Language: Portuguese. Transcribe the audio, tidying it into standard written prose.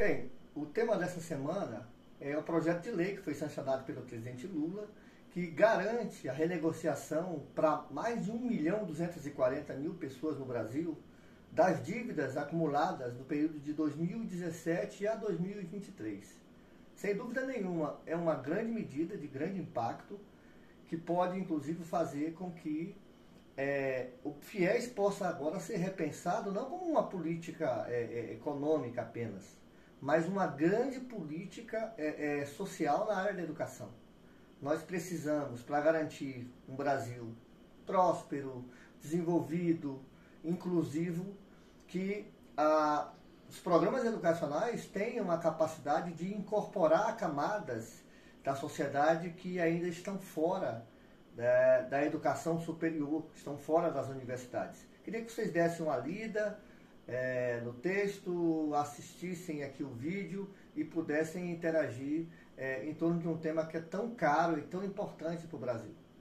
Bem, o tema dessa semana é o projeto de lei que foi sancionado pelo presidente Lula, que garante a renegociação para mais de 1.240.000 pessoas no Brasil das dívidas acumuladas no período de 2017 a 2023. Sem dúvida nenhuma, é uma grande medida de grande impacto que pode, inclusive, fazer com que o FIES possa agora ser repensado não como uma política econômica apenas, mas uma grande política social na área da educação. Nós precisamos, para garantir um Brasil próspero, desenvolvido, inclusivo, que os programas educacionais tenham a capacidade de incorporar camadas da sociedade que ainda estão fora da educação superior, estão fora das universidades. Queria que vocês dessem uma lida no texto, assistissem aqui o vídeo e pudessem interagir em torno de um tema que é tão caro e tão importante para o Brasil.